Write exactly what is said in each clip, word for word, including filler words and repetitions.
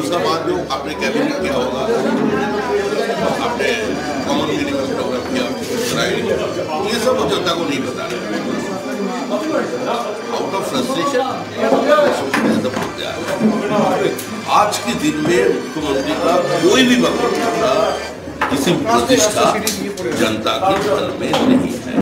उसका बाद जो आपने कैबिनेट किया होगा, आपने कॉमन मिनिमम प्रोग्राम किया, ये सब वो जनता को नहीं बता रहे। आउट ऑफ फ्रस्ट्रेशन आज के दिन में मुख्यमंत्री का कोई भी वक्तव्य किसी प्रतिष्ठा जनता के घर में नहीं है।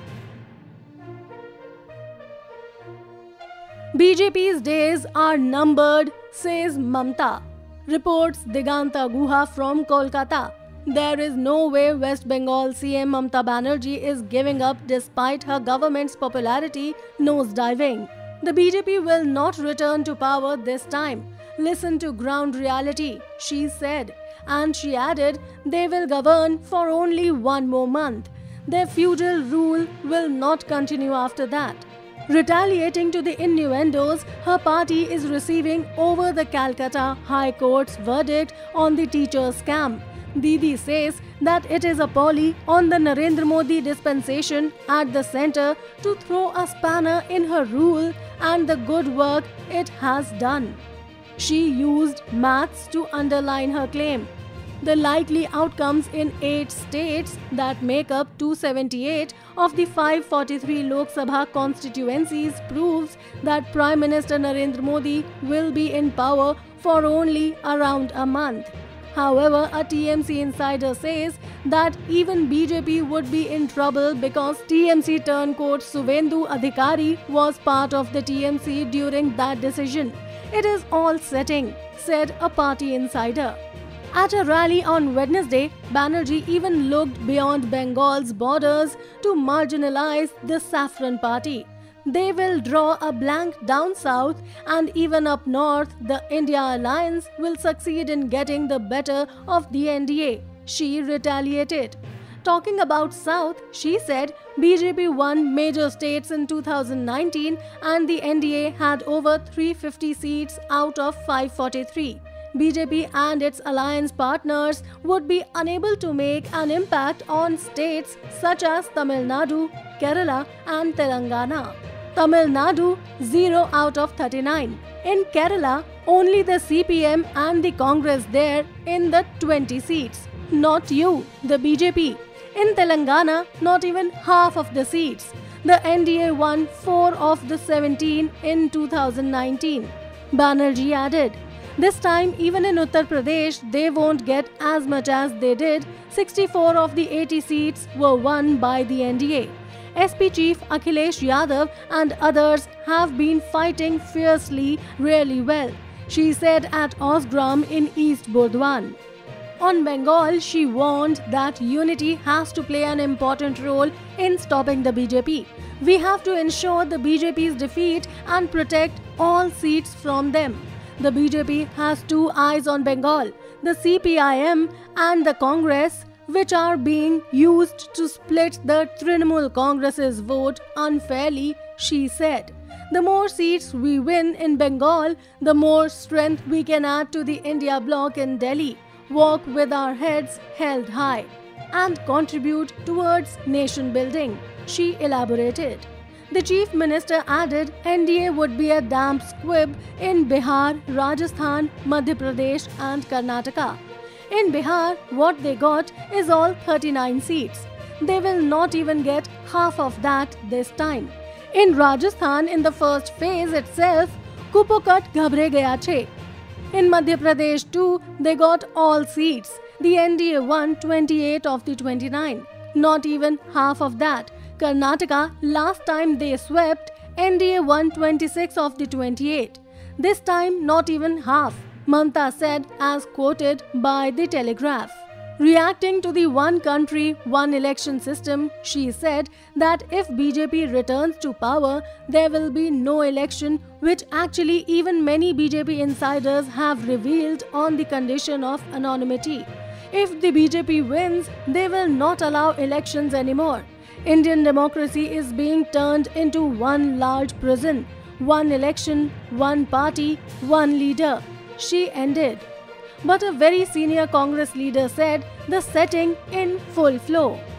B J P's days are numbered, says Mamta. Reports Diganta Guha from Kolkata. There is no way West Bengal C M Mamta Banerjee is giving up despite her government's popularity nosediving. The B J P will not return to power this time. Listen to ground reality, she said. And she added, they will govern for only one more month. Their feudal rule will not continue after that. Retaliating to the innuendos her party is receiving over the Calcutta High Court's verdict on the teacher scam, Didi says that it is a poly on the Narendra Modi dispensation at the centre to throw a spanner in her rule and the good work it has done. She used maths to underline her claim. The likely outcomes in eight states that make up two hundred seventy-eight of the five hundred forty-three Lok Sabha constituencies proves that Prime Minister Narendra Modi will be in power for only around a month. However, a T M C insider says that even B J P would be in trouble because T M C turncoat Suvendu Adhikari was part of the T M C during that decision. It is all setting, said a party insider. At a rally on Wednesday, Banerjee even looked beyond Bengal's borders to marginalize the Saffron Party. They will draw a blank down south, and even up north, the India Alliance will succeed in getting the better of the N D A, she retaliated. Talking about South, she said B J P won major states in two thousand nineteen and the N D A had over three hundred fifty seats out of five hundred forty-three. B J P and its alliance partners would be unable to make an impact on states such as Tamil Nadu, Kerala and Telangana. Tamil Nadu, zero out of thirty-nine. In Kerala, only the C P M and the Congress there in the twenty seats. Not you, the B J P. In Telangana, not even half of the seats. The N D A won four of the seventeen in two thousand nineteen. Banerjee added, this time, even in Uttar Pradesh, they won't get as much as they did. sixty-four of the eighty seats were won by the N D A. S P Chief Akhilesh Yadav and others have been fighting fiercely really well, she said at Osgram in East Burdwan. On Bengal, she warned that unity has to play an important role in stopping the B J P. We have to ensure the B J P's defeat and protect all seats from them. The B J P has two eyes on Bengal, the C P I M and the Congress, which are being used to split the Trinamool Congress's vote unfairly, she said. The more seats we win in Bengal, the more strength we can add to the India bloc in Delhi, walk with our heads held high, and contribute towards nation building, she elaborated. The Chief Minister added N D A would be a damp squib in Bihar, Rajasthan, Madhya Pradesh and Karnataka. In Bihar, what they got is all thirty-nine seats. They will not even get half of that this time. In Rajasthan, in the first phase itself, Kupokat ghabre gaya che. In Madhya Pradesh too, they got all seats. The N D A won twenty-eight of the twenty-nine. Not even half of that. Karnataka, last time they swept, N D A won twenty-six of the twenty-eight. This time, not even half, Mamta said as quoted by The Telegraph. Reacting to the one country, one election system, she said that if B J P returns to power, there will be no election, which actually even many B J P insiders have revealed on the condition of anonymity. If the B J P wins, they will not allow elections anymore. Indian democracy is being turned into one large prison. One election, one party, one leader, she ended. But a very senior Congress leader said the setting in full flow.